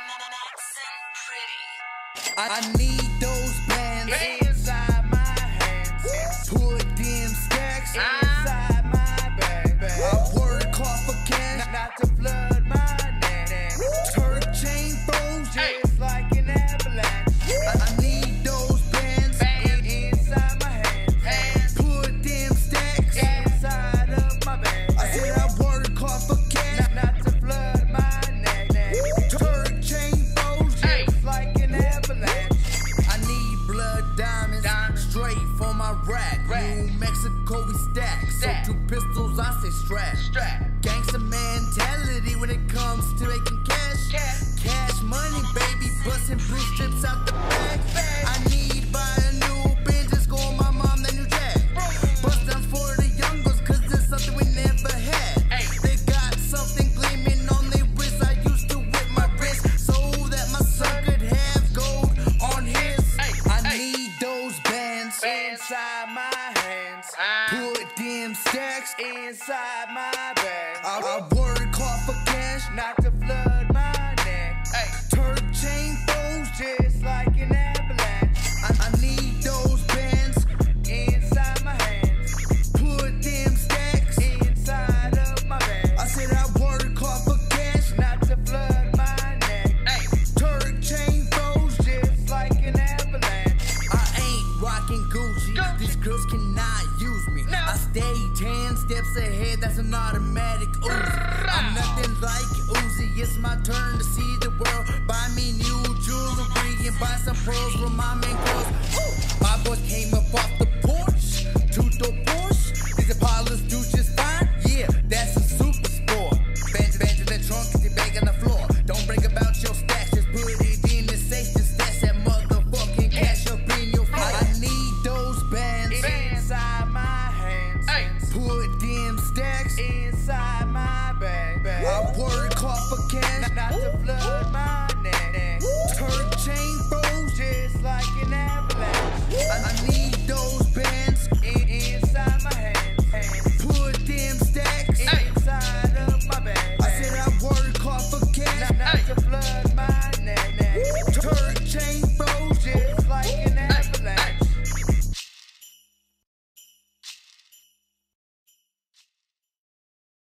I need those bands inside my hands. Put them stacks inside my bag. I work hard for cash, not to flood my neck. Turk chain flows just like an avalanche. I need those bands inside my hands. Put them stacks inside of my bag. I said I work hard for cash, not to flood my neck. Turk chain flows just like an avalanche. I need blood diamonds straight from my rack. New Mexico we stack. So 2 pistols I say strap. Gangsta mentality when it comes to making cash. Cash money baby, bustin' blue strips out the back. I need buy a new Benz, just go on my mom that new jack. Bust down for the young girls cause it's something we never had. They got something gleaming on their wrist. I used to whip my wrist so that my son could have gold on his. I need those bands inside my hands. Put them stacks inside my bag. I work hard for cash, not to flood my neck. Turk chain flows just like an avalanche. I need those bands inside my hands. Put them stacks inside of my bag. I said I work hard for cash, not to flood my neck. Turk chain flows just like an avalanche. I ain't rocking Gucci. These girls cannot use me. I stay 10 steps ahead, that's an automatic Uzi. I'm nothing like Uzi, it's my turn to see the world. Buy me new jewelry and buy some pearls from my main girls.